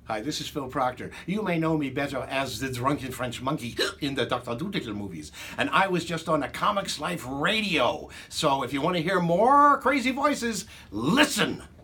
Hi, this is Phil Proctor. You may know me better as the drunken French monkey in the Dr. Doolittle movies. And I was just on a Comics Life radio. So if you want to hear more crazy voices, listen.